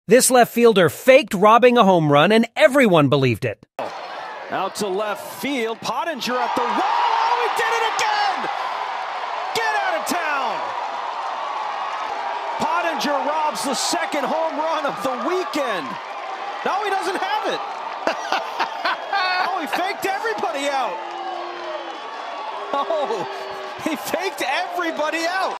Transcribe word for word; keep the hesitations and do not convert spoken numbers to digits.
This left fielder faked robbing a home run, and everyone believed it. Out to left field, Pottinger at the wall. Oh, he did it again! Get out of town! Pottinger robs the second home run of the weekend. No, he doesn't have it. Oh, he faked everybody out. Oh, he faked everybody out.